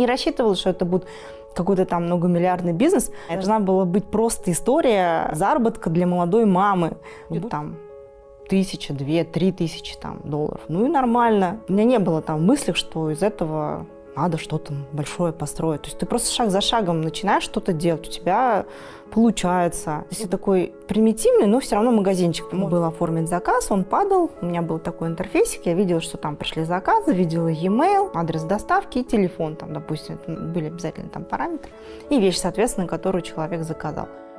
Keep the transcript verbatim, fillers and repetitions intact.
не рассчитывала, что это будет какой-то там многомиллиардный бизнес. Это должна была быть просто история заработка для молодой мамы. Там тысяча, две, три тысячи там, долларов. Ну и нормально. У меня не было там в мыслях, что из этого надо что-то большое построить. То есть ты просто шаг за шагом начинаешь что-то делать, у тебя получается. То есть такой примитивный, но все равно магазинчик. Был оформить заказ, он падал, у меня был такой интерфейсик, я видела, что там пришли заказы, видела e-mail, адрес доставки и телефон, там, допустим, были обязательно там параметры, и вещь, соответственно, которую человек заказал.